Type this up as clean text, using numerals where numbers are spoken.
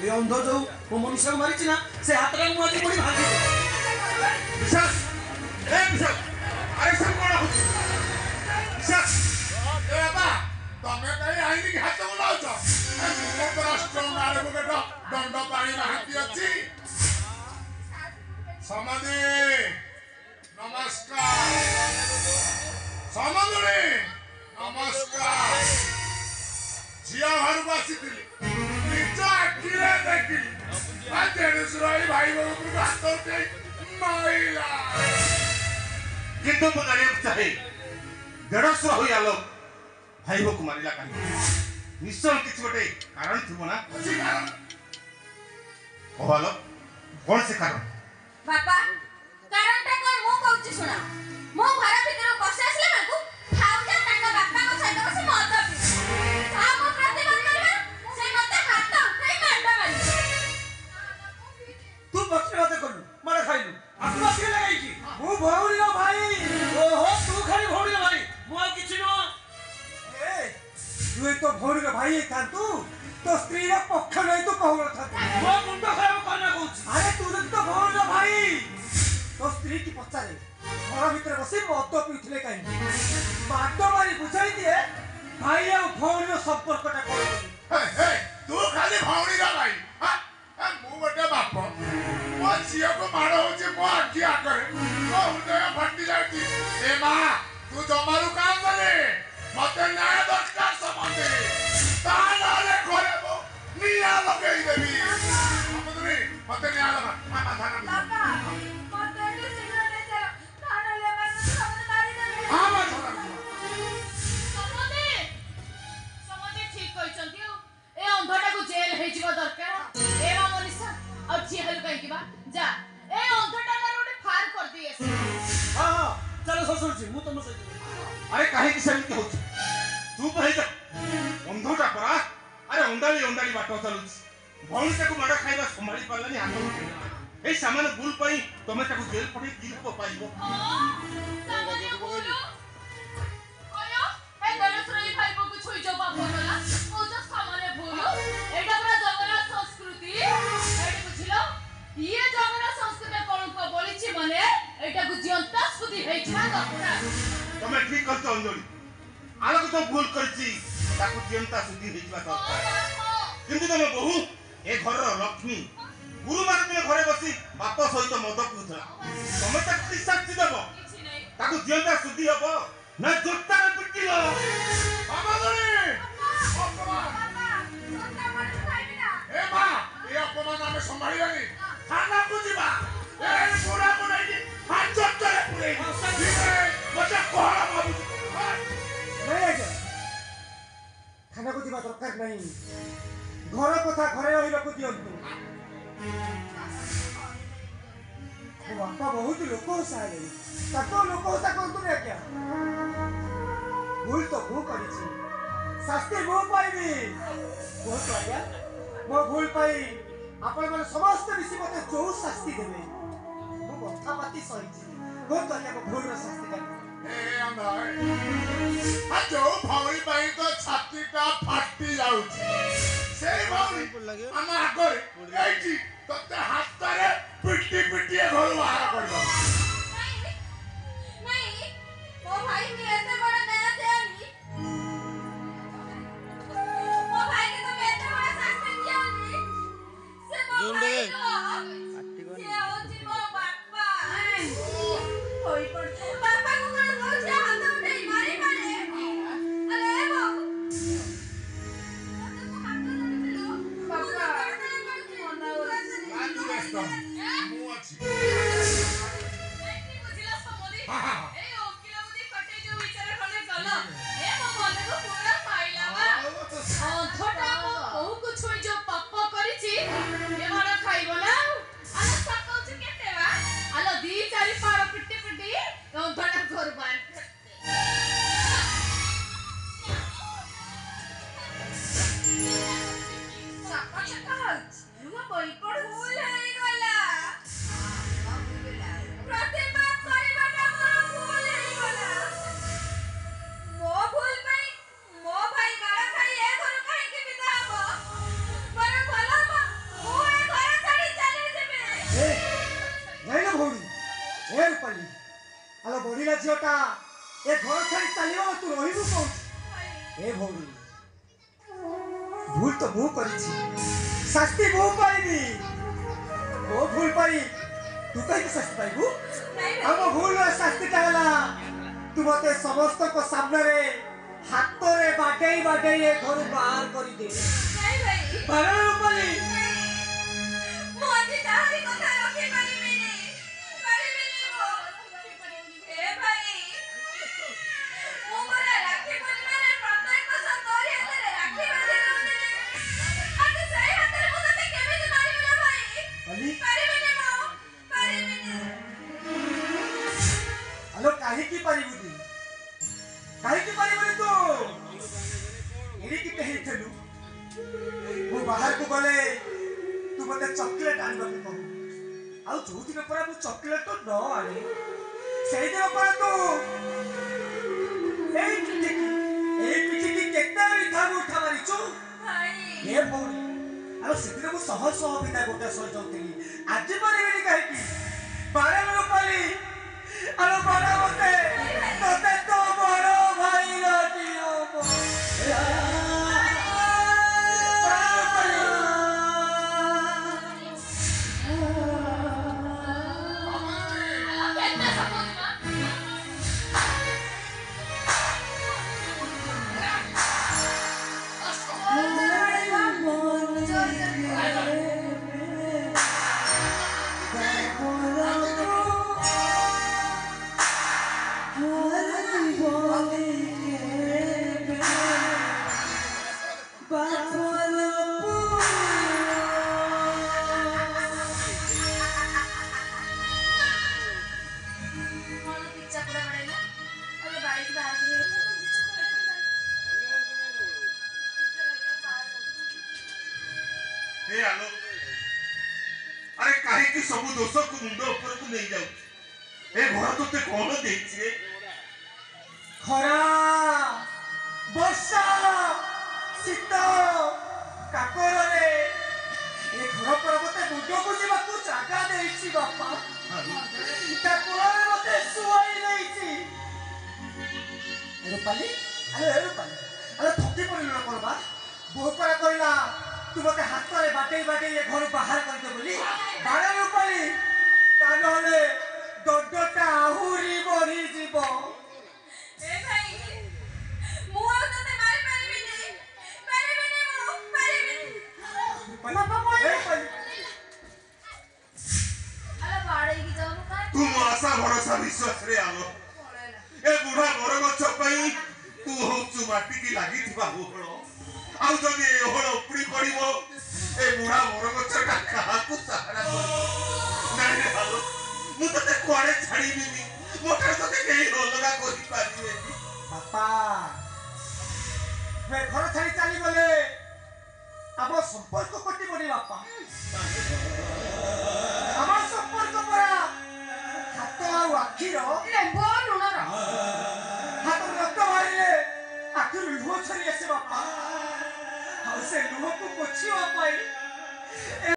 ये अंध जो वो मनुष्य को मारी ना से हाथ का मुआदी पड़ी भागी विशाल ए विशाल अरे सब कोण विशाल ए बाबा तमे कहीं आईनी के हाथ को लाउछ मुख राष्ट्र नारे को दंड पानी नाहती अछि समाधि नमस्कार समाधि नमस्कार झिया घर को आसीथिली निज आखिरे देखिली आ देणुसुराई भाई बाबू को हाथ उठे माइला किंतु मैं जानिବାକୁ चाहे देढ़शुर हो आलोक भाई को मारिला कहीं निश्चय किसी गोटे कारण थी ना अछि कारण कह आलोक कौन से कारण बापा कारणटा कोन मो कहूची सुना मो घर भीतर बसे आसले माकू खाउजा ताका बापा को सहित बसे मत पी आ मो प्रतिबंध करबा से मते हाथ उठाई मांडा मारी तू बकरी बात कर मार खाइलु आसु बकरी लगाई की मु भौरी रो भाई ओहो तू खाली भौरी रो भाई मु किछि न ए तू तो भौरी रो भाई था तो स्त्री रो पक्ष नहीं तो कहू था मो मुंड खराब करना कहूची अरे तू तो भौरी रो भाई तो स्त्री की पचारे घर भीतर बसी मद पीउथिले काई बाटो मारी बुझाई दिए भाई आ भौरी रो संपर्कटा कोन हे हे तू खाली भावनी रा भाई हां मु गोटे बाप मो झियो को मारो होचे मो आखी आकरे मो हृदय फटी जाती ए मां तू जमारू काम करे मते न्याय दरकार संबंधे ता नाले घरे मो निया लगेई देबी समझली मते न्याय लगा मामा थाना बापा मते तो शीघ्र ले चलो थाना ले मैं समझ मारी देबे हां मां थाना समझे ठीक कहचंती ए अंधटा को जेल हे जीव दरकार ए मा मनीषा और छी हल कहि किबा जा ए अंधटा ना रोटे फार कर दिए हां हां चलो ससुर जी मु तुम सहित अरे काहे कि सेमती होछ चुप हे जा अंधोटा परा अरे अंडाली बाटो चलुछ भौणी ताको माडा खाइबा संभाली पालानी हाथ ए सामान भूल पई तमे ताको जेल पठे दिल को पाइबो सामान्य बोलो ओयो ए दरसरई भाई को छुई जो बाप बोला ओ जो सामान्य बोलो एटा पूरा जगन्नाथ संस्कृति एटा बुझिलो ये जगन्नाथ संस्कृति कोन को बोलिछि माने एटा को जियंता सुधी हेछा दरकार तमे ठीक करतो अंजलि आलोक तो भूल करछि ताको जियंता सुधी हेजबा दरकार किंतु तमे बहु ए घर लक्ष्मी गुरुवार दिन घरे बसी बाप सहित मद पिउथला तमे ताको कि साक्षी देबो किछि नै ताको जियंता सुधी हबो ना जोत्ता रे पिटिलो बाबा गरे अपमान बापा सोता मन खाइबी ना ए मां ए अपमान हमें संभालिबानी थाना को जीवा ए पूरा बनाई हाथ चट्टरे पुरे ठीक है मते कोहरा बाबू नहीं आज्ञा थाना को जीवा दरकार नहीं घर कथा घरे रहिबा को दियंतु ओ बापा बहुत लोक होसाले ताको लोक होसा कोंतु रे क्या भूल तो भू करिछि शास्ति भू पाइबी बहुत आज्ञा मो भूल पाई आपण माने समस्त ऋषि मते जो शास्ति देबे मो कथा पाती सहिछि बहुत आज्ञा को भूल रो शास्ति कर ए अंधाई आ जो भावरी पाई तो छाती का फाटी जाउची सेई भावरी हम आगरे एठी तते हातरे पिटी पिटी घर बाहर करबो नहीं ओ भाई मी ऐसे बड़ा नया देनी ओ भाई के तुम ऐसे बड़ा शास्त्र किया नहीं से भाई से ओ जी मो बापा होई पड़ बापा को कर दो से हाथ उठाई मारी मारे अरे बाबू तो हाथ उठा लो बापा कांदू व्यस्त मु अछि बुझिला समोदी हां हां ए ओकिला बुदी कटे जो विचार ଝିଅଟା ଏ ଘର ଛାଡ଼ି ଚାଲିଗଲା ତୁ ରହିବୁ କୋଉଠି? ଭାଇ ଏ ଭଉଣୀ ଭୁଲ ତ ମୁଁ କରିଛି, ଶାସ୍ତି ମୁଁ ପାଇବି। ମୋ ଭୁଲ ପାଇଁ ତୁ କାହିଁକି ଶାସ୍ତି ପାଇବୁ? ନାଇଁ ଭାଇ ଆମ ଭୁଲର ଶାସ୍ତିଟା ହେଲା ତୁ ମତେ ସମସ୍ତଙ୍କ ସାମ୍ନାରେ ହାତରେ ବାଡେଇ ବାଡେଇ ଏ ଘରୁ ବାହାର କରିଦେ। ନାଇଁ ଭାଇ ବାରଣ ରୂପାଲି ମୁଁ ଆଜି କାହାରି କଥା ରଖିପାରିବିନି ମୁଁ। ଏ ଭାଇ ମୁଁ ପରା ରାକ୍ଷୀ ପୂର୍ଣ୍ଣିମାରେ ପ୍ରତ୍ୟେକ ବର୍ଷ ତୋରି ହାତରେ ରାକ୍ଷୀ ବାନ୍ଧି ଦଉଥିଲି। ଆଜି ସେଇ ହାତରେ ମୁଁ ତତେ କେମିତି ମାରିବି ଲୋ ଭାଇ? ଅଲି ପାରିବିନି ମୁଁ, ପାରିବିନି। ଆଲୋ କାହିଁକି ପାରିବୁନି? କାହିଁକି ପାରିବୁନି ତୁ? ଏଡ଼ିକି ହେଇଥିଲୁ ମୁଁ ବାହାରକୁ ଗଲେ ତୁ ମତେ ଚକୋଲେଟ ଆଣିବାକୁ କହୁ, ଆଉ ଯୋଉଦିନ ପରା ମୁଁ ଚକୋଲେଟ ନ ଆଣେ ସେଇଦିନ ପରା ତୁ ଏଇ ପିଠିକି କେତେ ମିଠା ମୁଠା ମାରିଛୁ। ଭାଇ ଏ ଭଉଣୀ ଆଉ ସେଦିନ ମୁଁ ସହଜ ସହ ବିନା ଗୋଟେ ସହ ଯାଉଥିଲି, ଆଜି ପାରିବିନି କାହିଁକି? ବାରଣ ରୂପାଲି ଆଲୋ ବାଣ ମତେ ତତେ ତ ବଡ଼ ଭାଇର ନିୟମ। କେତେ ସପୋଜ ମା କଣ ପିଚା ପୁରା ବଢେଇଲା? ଆଲୋ ବାଡ଼ିକି ବାହାର କରିଗଲା। हे आलो अरे काहे की सब दोष को मुंड ऊपर को नहीं जाऊ ए घर तो ते कौन देछि रे ଖରା ବର୍ଷା ଶୀତ କାକରରେ ଏ ଘର ପରେ ମତେ ମୁଣ୍ଡକୁ ଯିବାକୁ ଜାଗା ଦେଇଛି ବାପା। ତା କୋଳରେ ମତେ ଶୁଆଇ ଦେଇଛି। ରୂପାଲି ଆରେ ରୂପାଲି ଆରେ ଥକି ପଡ଼ିଲୁ ନା କଣ ବା? ବୋହୂ ପରା କହିଲା ତୁ ମତେ ହାତରେ ବାଟେଇ ବାଟେଇ ଏ ଘରୁ ବାହାର କରିଦେ ବୋଲି। ବାଣ ରୂପାଲି ତା ନହେଲେ ଦଣ୍ଡଟା ଆହୁରି ବଢିଯିବ। ଏ ଭାଇ ମୁଁ ଆଉ ତତେ ମାରିପାରିବିନି, ପାରିବିନି ମୁଁ, ପାରିବିନି। ବାପା ଆଲୋ ବାଡ଼େଇକି ଯାଉନୁ କାଇଁ? तू मो आशा भरोसा विश्वास रे आलो ए बुढ़ा बर गछ पई तू होचु माटी की लागी थिबा होहळ आउ जदी होहळ उपड़ी पड़िबो ए बुढ़ा बर गछ का कहा को सहारा कर नाही रे आलो मु तते कोड़े छाड़ीबिनी मोटर तते केही अलगा करि पारिबेनी ବାପା ଘର ଛାଡ଼ି ଚାଲିଗଲେ ଆମ ସମ୍ପର୍କ କଟିବନି ବାପା।